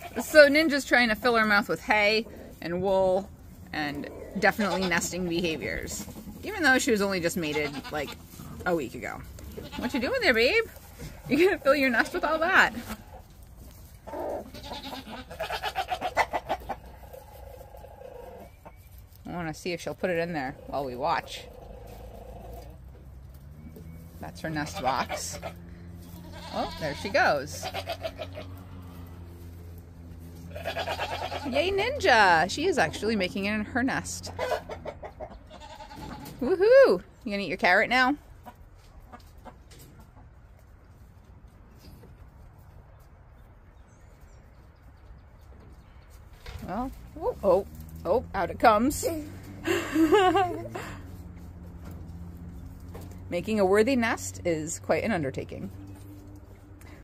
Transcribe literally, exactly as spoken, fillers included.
So Ninja's trying to fill her mouth with hay and wool and definitely nesting behaviors. Even though she was only just mated like a week ago. What you doing there, babe? You gonna fill your nest with all that? I want to see if she'll put it in there while we watch. That's her nest box. Oh, there she goes. Yay, Ninja! She is actually making it in her nest. Woohoo! You gonna eat your carrot now? Well, oh, oh, oh, out it comes. Making a worthy nest is quite an undertaking.